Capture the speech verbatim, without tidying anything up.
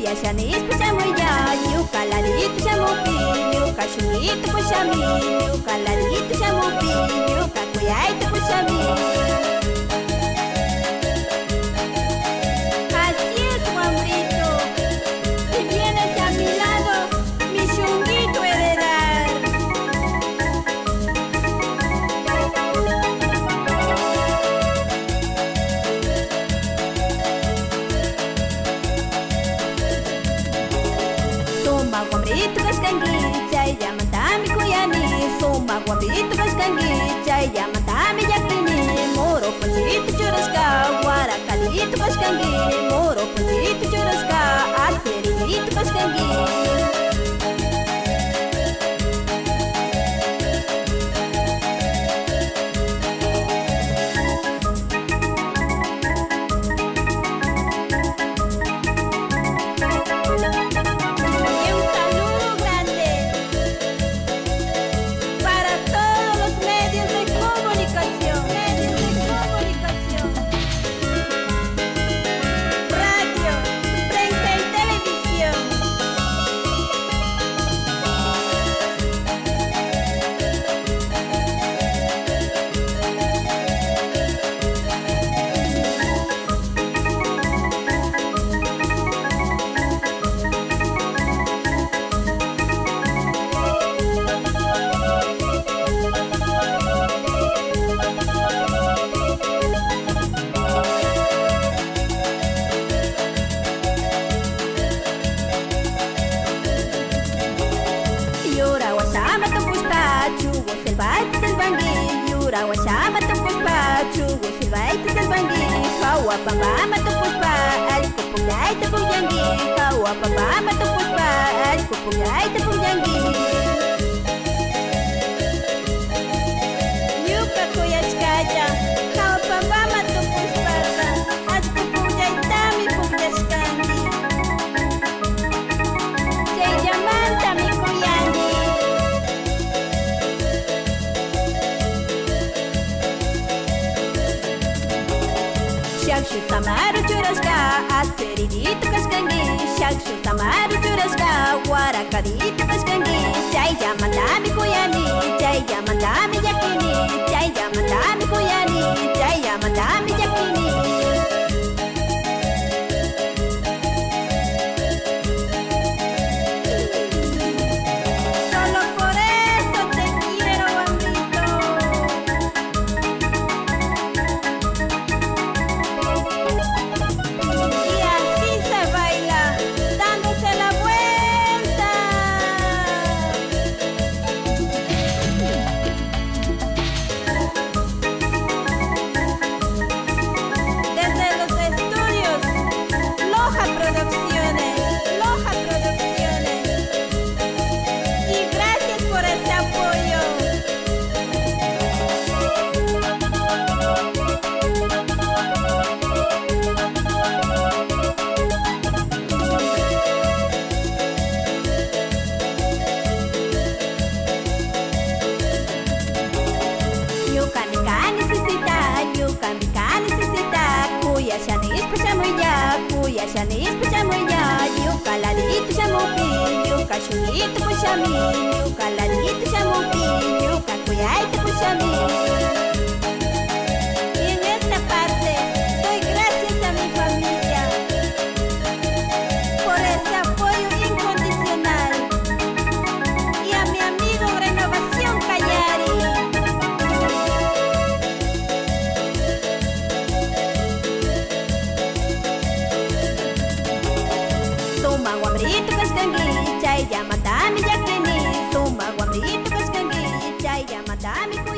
Yashanis puchamuya, yukalarito shamupi, yukashunito pushami, yukalarito shamupi, yukakuyaito pushami. Así es, Juanbrito, si vienes a mi lado, mi chunguito heredar. Suma Juanbrito kaskangi, chay yamantami kuyani. Suma Juanbrito kaskangi, chay yamantami yakini. Moro poncito churasca, guaracalito kaskangi. Moro poncito churasca, acerito kaskangi. Yura washama tu puspa, chugu silvai tu salvangi. Kawa pamba tu puspa, al kupungai tu punjangi. Kawa pamba tu puspa, al kupungai tu punjangi. Yuka kuyashkaya, kawa pamba tu puspa, al kupungai tami punjashkangi. Chay llamanta mi kuyangi. Shakshu samaru churasca, acerito kaskangi. Shakshu samaru churasca, guaracadito kaskangi. Chay yamantami kuyani, chay yamantami yakini. Chay yamantami kuyani, chay yamantami yakini. Solo por eso te quiero, Juanbrito. Yashanis puchamuya, Yashanis puchamuya, yukalarito shamupi, yukashunito pushami, yukalarito shamupi, yukakuyaito pushami. Y en esta parte doy gracias a mi familia por ese apoyo incondicional y a mi amigo Renovación Callari. Suma Juanbrito kaskangi, chay yamantami yakini. Suma Juanbrito kaskangi, chay yamantami